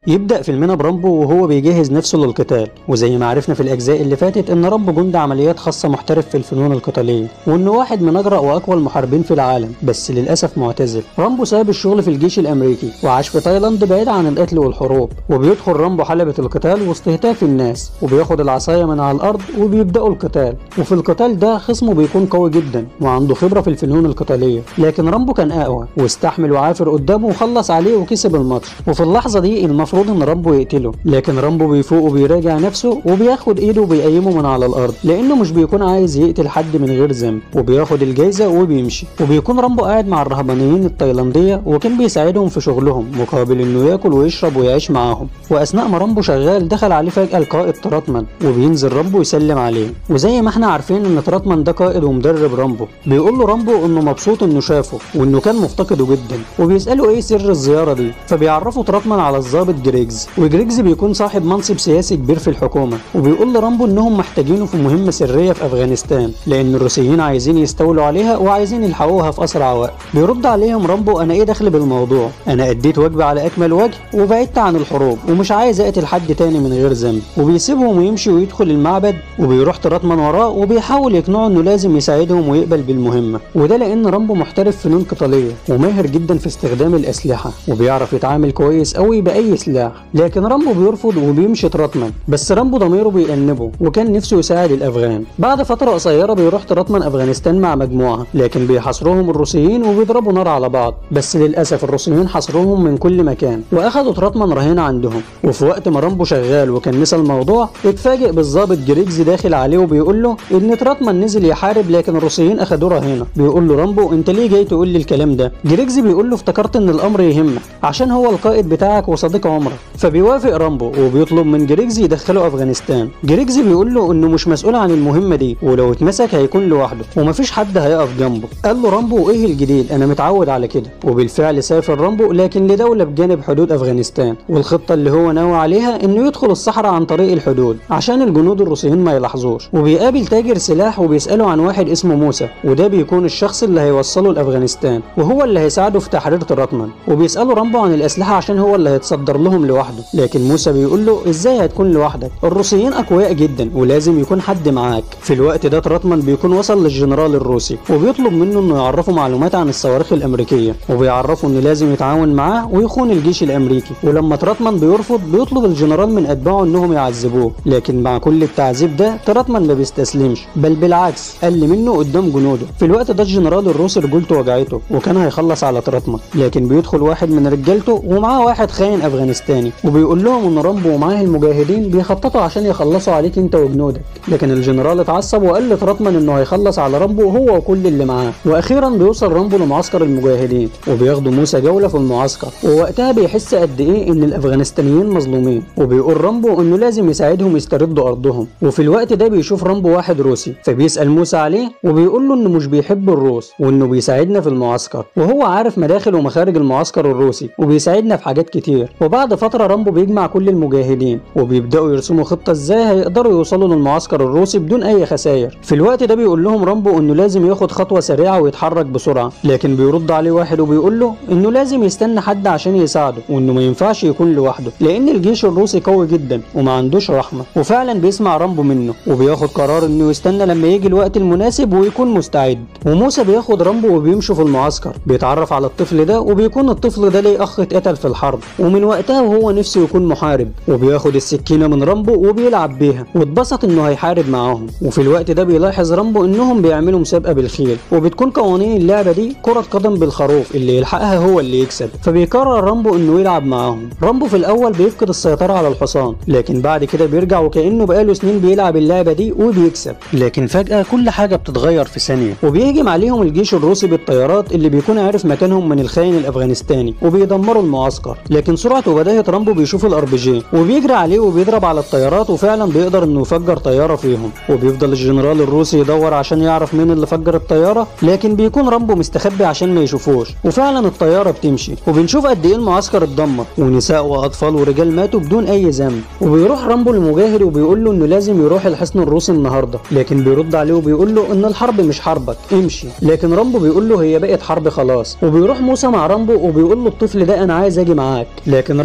يبدأ فيلمنا برامبو وهو بيجهز نفسه للقتال، وزي ما عرفنا في الأجزاء اللي فاتت إن رامبو جندي عمليات خاصة محترف في الفنون القتالية، وإنه واحد من أجرأ وأقوى المحاربين في العالم، بس للأسف معتزل. رامبو ساب الشغل في الجيش الأمريكي وعاش في تايلاند بعيد عن القتل والحروب، وبيدخل رامبو حلبة القتال وسط هتاف الناس، وبياخد العصاية من على الأرض وبيبدأوا القتال. وفي القتال ده خصمه بيكون قوي جدا وعنده خبرة في الفنون القتالية، لكن رامبو كان أقوى واستحمل وعافر قدامه وخلص عليه وكسب الماتش. وفي اللحظة دي المفروض ان رامبو يقتله، لكن رامبو بيفوق وبيراجع نفسه وبياخد ايده وبيقيمه من على الارض، لانه مش بيكون عايز يقتل حد من غير ذنب، وبياخد الجايزه وبيمشي. وبيكون رامبو قاعد مع الرهبانيين التايلانديه وكان بيساعدهم في شغلهم مقابل انه ياكل ويشرب ويعيش معاهم. واثناء ما رامبو شغال دخل عليه فجاه القائد تراتمان، وبينزل رامبو يسلم عليه. وزي ما احنا عارفين ان تراتمان ده قائد ومدرب رامبو، بيقول له رامبو انه مبسوط انه شافه وانه كان مفتقده جدا، وبيساله ايه سر الزياره دي. فبيعرفه تراتمان على الضابط جريجز، وجريجز بيكون صاحب منصب سياسي كبير في الحكومه، وبيقول لرامبو انهم محتاجينه في مهمه سريه في افغانستان، لان الروسيين عايزين يستولوا عليها وعايزين يلحقوها في اسرع وقت. بيرد عليهم رامبو انا ايه دخل بالموضوع، انا اديت واجبي على اكمل وجه وبعدت عن الحروب ومش عايز اقتل حد تاني من غير ذنب. وبيسيبهم ويمشي ويدخل المعبد، وبيروح تراتمان وراه وبيحاول يقنعه انه لازم يساعدهم ويقبل بالمهمه، وده لان رامبو محترف فنون قتاليه وماهر جدا في استخدام الاسلحه، وبيعرف يتعامل كويس قوي باي سلاح. لكن رامبو بيرفض وبيمشي تراتمان، بس رامبو ضميره بيأنبه وكان نفسه يساعد الافغان. بعد فتره قصيره بيروح تراتمان افغانستان مع مجموعه، لكن بيحاصروهم الروسيين وبيضربوا نار على بعض، بس للاسف الروسيين حاصروهم من كل مكان واخدوا تراتمان رهينه عندهم. وفي وقت ما رامبو شغال وكان نسى الموضوع، اتفاجئ بالظابط جريجز داخل عليه وبيقول له ان تراتمان نزل يحارب لكن الروسيين اخدوه رهينه. بيقول له رامبو انت ليه جاي تقول لي الكلام ده؟ جريجز بيقول له افتكرت ان الامر يهمك عشان هو القائد بتاعك وصديق عمرك. فبيوافق رامبو وبيطلب من جريجز يدخله افغانستان. جريجز بيقول له انه مش مسؤول عن المهمه دي، ولو اتمسك هيكون لوحده ومفيش حد هيقف جنبه. قال له رامبو ايه الجديد، انا متعود على كده. وبالفعل سافر رامبو لكن لدوله بجانب حدود افغانستان، والخطه اللي هو ناوي عليها انه يدخل الصحراء عن طريق الحدود عشان الجنود الروسيين ما يلاحظوش. وبيقابل تاجر سلاح وبيساله عن واحد اسمه موسى، وده بيكون الشخص اللي هيوصله لافغانستان وهو اللي هيساعده في تحرير تراتمان. وبيساله رامبو عن الاسلحه عشان هو اللي هيتصدر لهم لوحده، لكن موسى بيقول له ازاي هتكون لوحدك، الروسيين اقوياء جدا ولازم يكون حد معاك. في الوقت ده تراتمان بيكون وصل للجنرال الروسي وبيطلب منه انه يعرفه معلومات عن الصواريخ الامريكيه، وبيعرفه انه لازم يتعاون معاه ويخون الجيش الامريكي. ولما تراتمان بيرفض بيطلب الجنرال من اتباعه انهم يعذبوه، لكن مع كل التعذيب ده تراتمان ما بيستسلمش، بل بالعكس قل منه قدام جنوده. في الوقت ده الجنرال الروسي رجولته وجعته وكان هيخلص على تراتمان، لكن بيدخل واحد من رجالته ومعاه واحد خاين افغانستاني، وبيقول لهم ان رامبو ومعاه المجاهدين بيخططوا عشان يخلصوا عليك انت وجنودك. لكن الجنرال اتعصب وقال لتراتمان انه هيخلص على رامبو هو وكل اللي معاه. واخيرا بيوصل رامبو لمعسكر المجاهدين وبياخدوا موسى جوله في المعسكر، ووقتها بيحس قد ايه ان الافغانستانيين مظلومين، وبيقول رامبو انه لازم يساعدهم يستردوا ارضهم. وفي الوقت ده بيشوف رامبو واحد روسي، فبيسال موسى عليه وبيقول له انه مش بيحب الروس وانه بيساعدنا في المعسكر، وهو عارف مداخل ومخارج المعسكر الروسي وبيساعدنا في حاجات كتير. وبعد فتره رامبو بيجمع كل المجاهدين وبيبداوا يرسموا خطه ازاي هيقدروا يوصلوا للمعسكر الروسي بدون اي خسائر. في الوقت ده بيقول لهم رامبو انه لازم ياخد خطوه سريعه ويتحرك بسرعه، لكن بيرد عليه واحد وبيقول له انه لازم يستنى حد عشان يساعده، وانه ما ينفعش يكون لوحده لان الجيش الروسي قوي جدا وما عندوش رحمه. وفعلا بيسمع رامبو منه وبياخد قرار انه يستنى لما يجي الوقت المناسب ويكون مستعد. وموسى بياخد رامبو وبيمشوا في المعسكر، بيتعرف على الطفل ده وبيكون الطفل ده ليه اخ اتقتل في الحرب، ومن وقتها وهو نفسه يكون محارب، وبياخد السكينه من رامبو وبيلعب بيها واتبسط انه هيحارب معاهم. وفي الوقت ده بيلاحظ رامبو انهم بيعملوا مسابقه بالخيل، وبتكون قوانين اللعبه دي كره قدم بالخروف اللي يلحقها هو اللي يكسب. فبيقرر رامبو انه يلعب معاهم. رامبو في الاول بيفقد السيطره على الحصان، لكن بعد كده بيرجع وكانه بقاله سنين بيلعب اللعبه دي وبيكسب. لكن فجاه كل حاجه بتتغير في ثانيه، وبيهجم عليهم الجيش الروسي بالطيارات اللي بيكون عارف مكانهم من الخاين الافغانستاني وبيدمروا المعسكر. لكن سرعه وبداهه رامبو بيشوف الار بي جي وبيجري عليه وبيضرب على الطيارات، وفعلا بيقدر انه يفجر طياره فيهم. وبيفضل الجنرال الروسي يدور عشان يعرف مين اللي فجر الطياره، لكن بيكون رامبو مستخبي عشان ما يشوفوش. وفعلا الطياره بتمشي وبنشوف قد ايه المعسكر اتدمر ونساء واطفال ورجال ماتوا بدون اي ذنب. وبيروح رامبو لمجاهد وبيقول له انه لازم يروح الحصن الروسي النهارده، لكن بيرد عليه وبيقول له ان الحرب مش حربك امشي. لكن رامبو بيقول له هي بقت حرب خلاص. وبيروح موسى مع رامبو وبيقول له الطفل ده انا عايز اجي معاك، لكن رامبو بيرفض.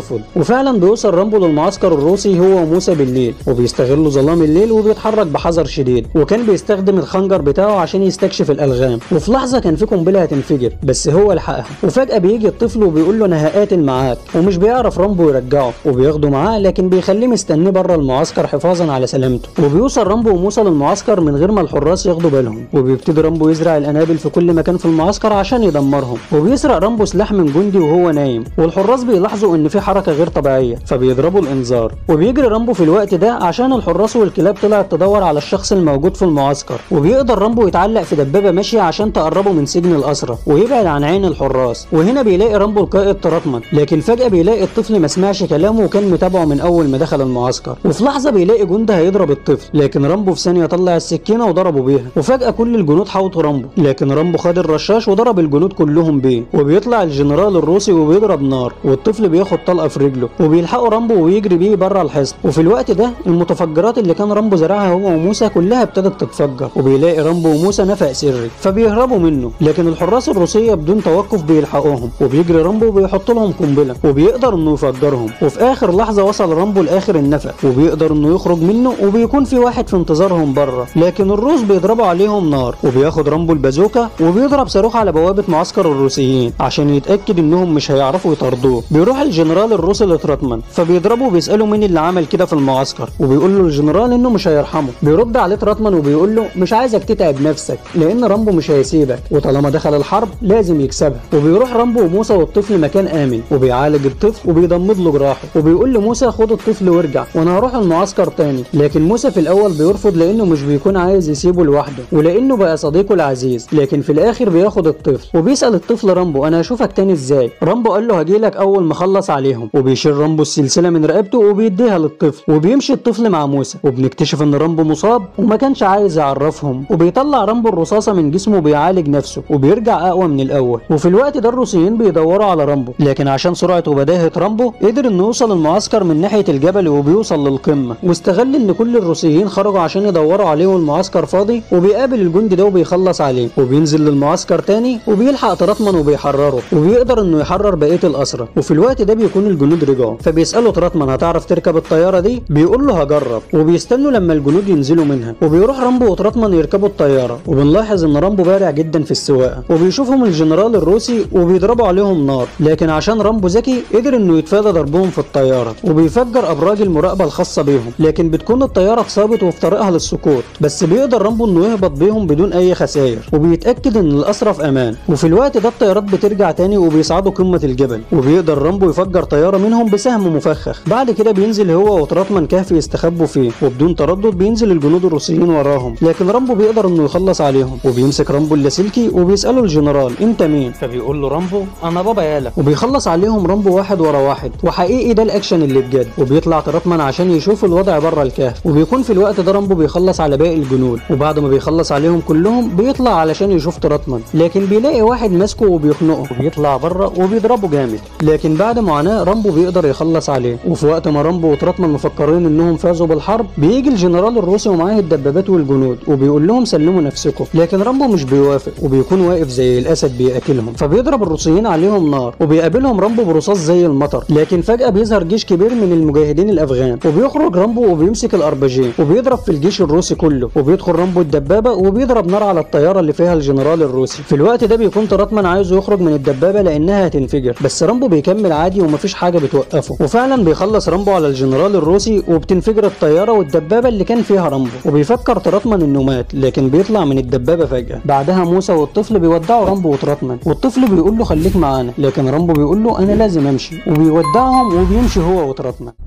بيرفض. وفعلا بيوصل رامبو للمعسكر الروسي هو وموسى بالليل، وبيستغلوا ظلام الليل وبيتحرك بحذر شديد، وكان بيستخدم الخنجر بتاعه عشان يستكشف الالغام. وفي لحظه كان في قنبله هتنفجر بس هو لحقها. وفجاه بيجي الطفل وبيقول له انا هقاتل معاك، ومش بيعرف رامبو يرجعه وبياخده معاه، لكن بيخليه مستنيه بره المعسكر حفاظا على سلامته. وبيوصل رامبو وموسى للمعسكر من غير ما الحراس ياخدوا بالهم، وبيبتدي رامبو يزرع القنابل في كل مكان في المعسكر عشان يدمرهم. وبيسرق رامبو سلاح من جندي وهو نايم، والحراس بيلاحظوا ان في حركه غير طبيعيه فبيضربوا الانذار. وبيجري رامبو في الوقت ده عشان الحراس والكلاب طلعت تدور على الشخص الموجود في المعسكر. وبيقدر رامبو يتعلق في دبابه ماشيه عشان تقربه من سجن الاسرى ويبعد عن عين الحراس. وهنا بيلاقي رامبو القائد تراتمان، لكن فجاه بيلاقي الطفل ما سمعش كلامه وكان متابعه من اول ما دخل المعسكر. وفي لحظه بيلاقي جندي هيضرب الطفل، لكن رامبو في ثانيه طلع السكينه وضربه بيها. وفجاه كل الجنود حاوطوا رامبو، لكن رامبو خد الرشاش وضرب الجنود كلهم بيه. وبيطلع الجنرال الروسي وبيضرب نار، والطفل بياخد طلقه في رجله، وبيلحقوا رامبو ويجري بيه بره الحصن. وفي الوقت ده المتفجرات اللي كان رامبو زرعها هو وموسى كلها ابتدت تتفجر، وبيلاقي رامبو وموسى نفق سري فبيهربوا منه، لكن الحراس الروسيه بدون توقف بيلحقوهم، وبيجري رامبو وبيحط لهم قنبله وبيقدر انه يفجرهم. وفي اخر لحظه وصل رامبو لاخر النفق وبيقدر انه يخرج منه، وبيكون في واحد في انتظارهم بره، لكن الروس بيضربوا عليهم نار. وبياخد رامبو البازوكا وبيضرب صاروخ على بوابه معسكر الروسيين عشان يتاكد انهم مش هيعرفوا يطاردوه. بيروح الجنرال الروسي لتراتمان فبيضربه وبيساله مين اللي عمل كده في المعسكر، وبيقول له الجنرال انه مش هيرحمه. بيرد عليه تراتمان وبيقول له مش عايزك تتعب نفسك لان رامبو مش هيسيبك، وطالما دخل الحرب لازم يكسبها. وبيروح رامبو وموسى والطفل مكان امن، وبيعالج الطفل وبيضمد له جراحه، وبيقول لموسى خد الطفل وارجع وانا هروح المعسكر تاني. لكن موسى في الاول بيرفض لانه مش بيكون عايز يسيبه لوحده ولانه بقى صديقه العزيز، لكن في الاخر بياخد الطفل. وبيسال الطفل رامبو انا هشوفك تاني ازاي؟ رامبو قال له هجيلك اول ما اخلص عليهم. وبيشيل رامبو السلسله من رقبته وبيديها للطفل، وبيمشي الطفل مع موسى، وبنكتشف ان رامبو مصاب وما كانش عايز يعرفهم. وبيطلع رامبو الرصاصه من جسمه وبيعالج نفسه وبيرجع اقوى من الاول. وفي الوقت ده الروسيين بيدوروا على رامبو، لكن عشان سرعه وبداهه رامبو قدر انه يوصل المعسكر من ناحيه الجبل وبيوصل للقمه، واستغل ان كل الروسيين خرجوا عشان يدوروا عليه والمعسكر فاضي، وبيقابل الجندي ده وبيخلص عليه، وبينزل للمعسكر تاني وبيلحق تراتمان وبيحرره، وبيقدر انه يحرر بقيه الاسرى. وفي الوقت ده بيكون الجنود رجعوا فبيسالوا تراتمان هتعرف تركب الطياره دي؟ بيقول له هجرب، وبيستنوا لما الجنود ينزلوا منها. وبيروح رامبو وتراتمان يركبوا الطياره، وبنلاحظ ان رامبو بارع جدا في السواقه، وبيشوفهم الجنرال الروسي وبيضربوا عليهم نار، لكن عشان رامبو ذكي قدر انه يتفادى ضربهم في الطياره، وبيفجر ابراج المراقبه الخاصه بيهم، لكن بتكون الطياره اتصابت وفي طريقها للسقوط، بس بيقدر رامبو انه يهبط بيهم بدون اي خسائر، وبيتاكد ان الاسرى في امان. وفي الوقت ده الطيارات بترجع تاني وبيصعدوا قمه الجبل، وبيقدر رامبو يفجر طياره منهم بسهم مفخخ. بعد كده بينزل هو وتراتمان كهف يستخبوا فيه، وبدون تردد بينزل الجنود الروسيين وراهم، لكن رامبو بيقدر انه يخلص عليهم. وبيمسك رامبو اللاسلكي وبيساله الجنرال انت مين؟ فبيقول له رامبو انا بابا يالا، وبيخلص عليهم رامبو واحد ورا واحد، وحقيقي ده الاكشن اللي بجد. وبيطلع تراتمان عشان يشوف الوضع بره الكهف، وبيكون في الوقت ده رامبو بيخلص على باقي الجنود، وبعد ما بيخلص عليهم كلهم بيطلع علشان يشوف تراتمان، لكن بيلاقي واحد ماسكه وبيخنقه، وبيطلع بره وبيضربه جامد، لكن بعد معاناه رامبو بيقدر يخلص عليه. وفي وقت ما رامبو وتراتمان مفكرين انهم فازوا بالحرب بيجي الجنرال الروسي ومعاه الدبابات والجنود وبيقول لهم سلموا نفسكم، لكن رامبو مش بيوافق وبيكون واقف زي الاسد بيقاتلهم، فبيضرب الروسيين عليهم نار، وبيقابلهم رامبو برصاص زي المطر. لكن فجأة بيظهر جيش كبير من المجاهدين الافغان، وبيخرج رامبو وبيمسك الاربجين وبيضرب في الجيش الروسي كله، وبيدخل رامبو الدبابه وبيضرب نار على الطياره اللي فيها الجنرال الروسي. في الوقت ده بيكون تراتمان عايزه يخرج من الدبابه لانها هتنفجر، بس رامبو بيكمل عادي ومفيش حاجه بتوقفه. وفعلا بيخلص رامبو على الجنرال الروسي وبتنفجر الطياره والدبابه اللي كان فيها رامبو، وبيفكر تراتمان انه مات، لكن بيطلع من الدبابه فجاه. بعدها موسى والطفل بيودعوا رامبو وتراتمان، والطفل بيقول له خليك معانا، لكن رامبو بيقول له انا لازم امشي، وبيودعهم وبيمشي هو وتراتمان.